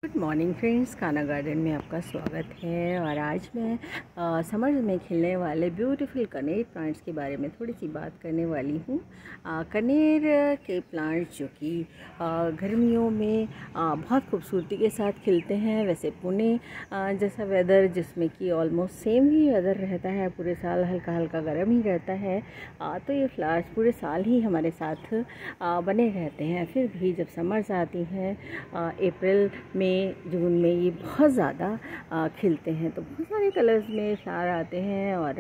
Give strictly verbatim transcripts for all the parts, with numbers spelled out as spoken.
Good morning friends, Kanha garden में आपका स्वागत है। और आज मैं आ, समर में खिलने वाले ब्यूटीफुल कनेर प्लांट्स के बारे में थोड़ी सी बात करने वाली हूँ। कनेर के प्लांट्स जो कि गर्मियों में आ, बहुत खूबसूरती के साथ खिलते हैं। वैसे पुणे आ, जैसा वेदर जिसमें कि ऑलमोस्ट सेम ही वेदर रहता है, पूरे साल हल्का हल्का गर्म ही रहता है, आ, तो ये फ्लावर्स पूरे साल ही हमारे साथ आ, बने रहते हैं। फिर भी जब समर्स आती हैं अप्रैल में जून में ये बहुत ज़्यादा खिलते हैं, तो बहुत सारे कलर्स में फ्लावर आते हैं और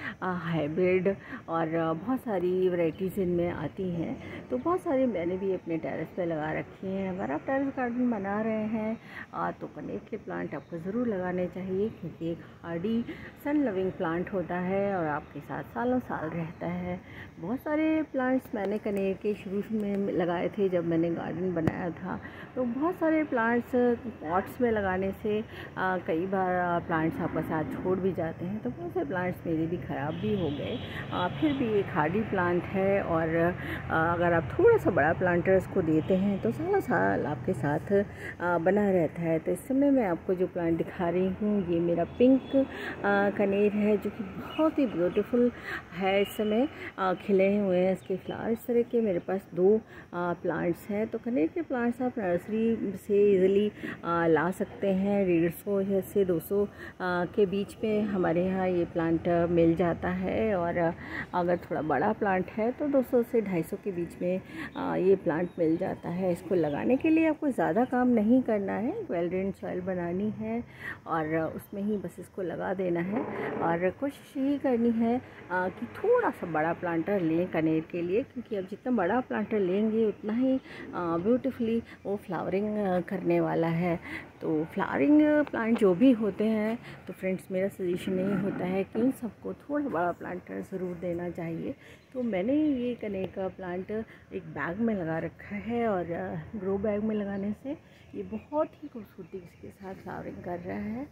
हाइब्रिड और बहुत सारी वैरायटीज़ इनमें आती हैं। तो बहुत सारे मैंने भी अपने टेरेस पे लगा रखे हैं। अगर आप टेरेस गार्डन बना रहे हैं आ, तो कनेर के प्लांट आपको ज़रूर लगाने चाहिए, क्योंकि एक हार्डी सन लविंग प्लांट होता है और आपके साथ सालों साल रहता है। बहुत सारे प्लांट्स मैंने कनेर के शुरू में लगाए थे जब मैंने गार्डन बनाया था। तो बहुत सारे प्लांट्स पॉट्स में लगाने से आ, कई बार प्लांट्स आपका साथ छोड़ भी जाते हैं, तो बहुत से प्लांट्स मेरे भी ख़राब भी हो गए। आ, फिर भी एक हार्डी प्लांट है और आ, अगर आप थोड़ा सा बड़ा प्लांटर इसको देते हैं तो सारा साल आपके साथ आ, बना रहता है। तो इस समय मैं आपको जो प्लांट दिखा रही हूँ, ये मेरा पिंक आ, कनेर है, जो कि बहुत ही ब्यूटीफुल है। इस समय आ, खिले हुए हैं इसके फ्लावर। इस तरह के मेरे पास दो आ, प्लांट्स हैं। तो कनेर के प्लांट्स आप नर्सरी से इजीली ला सकते हैं। डेढ़ सौ से दो सौ के बीच में हमारे यहाँ ये प्लांट मिल जाता है, और अगर थोड़ा बड़ा प्लांट है तो दो सौ से ढाई सौ के बीच में आ, ये प्लांट मिल जाता है। इसको लगाने के लिए आपको ज़्यादा काम नहीं करना है, वेल ड्रेन्ड सॉइल बनानी है और उसमें ही बस इसको लगा देना है। और कोशिश यही करनी है आ, कि थोड़ा सा बड़ा प्लांटर लें कनेर के लिए, क्योंकि अब जितना बड़ा प्लांटर लेंगे उतना ही ब्यूटीफुली वो फ्लावरिंग करने वाला है। तो फ्लावरिंग प्लांट जो भी होते हैं, तो फ्रेंड्स मेरा सजेशन यही होता है कि इन सबको थोड़ा बड़ा प्लांटर ज़रूर देना चाहिए। तो मैंने ये कनेर का प्लांट एक बैग में लगा रखा है, और ग्रो बैग में लगाने से ये बहुत ही खूबसूरती के साथ फ्लावरिंग कर रहा है।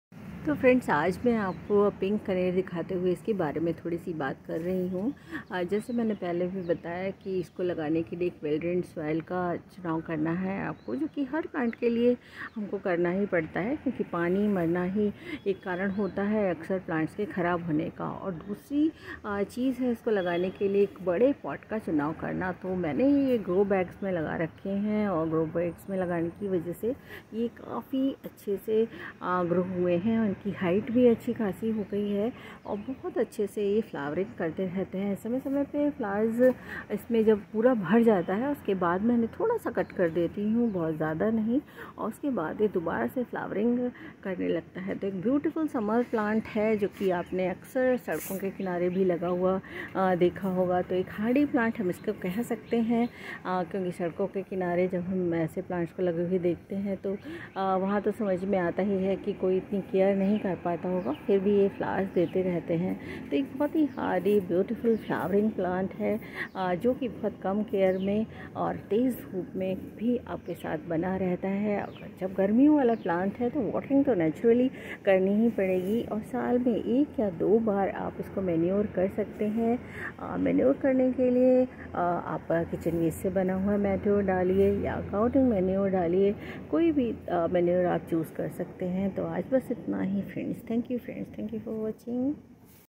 तो फ्रेंड्स, आज मैं आपको पिंक कनेर दिखाते हुए इसके बारे में थोड़ी सी बात कर रही हूँ। जैसे मैंने पहले भी बताया कि इसको लगाने के लिए एक वेल ड्रेन्ड सॉइल का चुनाव करना है आपको, जो कि हर प्लांट के लिए हमको करना ही पड़ता है, क्योंकि पानी मरना ही एक कारण होता है अक्सर प्लांट्स के ख़राब होने का। और दूसरी चीज़ है इसको लगाने के लिए एक बड़े पॉट का चुनाव करना। तो मैंने ये ग्रो बैग्स में लगा रखे हैं, और ग्रो बैग्स में लगाने की वजह से ये काफ़ी अच्छे से ग्रो हुए हैं। उनकी हाइट भी अच्छी खासी हो गई है और बहुत अच्छे से ये फ्लावरिंग करते रहते हैं। समय समय पे फ्लावर्स इसमें जब पूरा भर जाता है, उसके बाद मैंने थोड़ा सा कट कर देती हूँ, बहुत ज़्यादा नहीं, और उसके बाद ये दोबारा से फ्लावरिंग करने लगता है। तो एक ब्यूटीफुल समर प्लांट है, जो कि आपने अक्सर सड़कों के किनारे भी लगा हुआ आ, देखा होगा। तो एक हार्डी प्लांट हम इसको कह सकते हैं, आ, क्योंकि सड़कों के किनारे जब हम ऐसे प्लांट्स को लगे हुए देखते हैं तो आ, वहाँ तो समझ में आता ही है कि कोई इतनी केयर नहीं कर पाता होगा, फिर भी ये फ्लावर्स देते रहते हैं। तो एक बहुत ही हार्डी ब्यूटीफुल फ्लावरिंग प्लांट है, जो कि बहुत कम केयर में और तेज़ धूप में भी आपके साथ बना रहता है। जब गर्मियों वाला प्लांट है तो वाटरिंग तो नेचुरली करनी ही पड़ेगी, और साल में एक या दो बार आप इसको मैन्योर कर सकते हैं। मैन्योर करने के लिए आ, आप किचन वेस्ट से बना हुआ मैन्योर डालिए या काउटिंग मैन्योर डालिए, कोई भी मैन्योर आप चूज़ कर सकते हैं। तो आज बस इतना ही friends. Thank you friends, thank you for watching.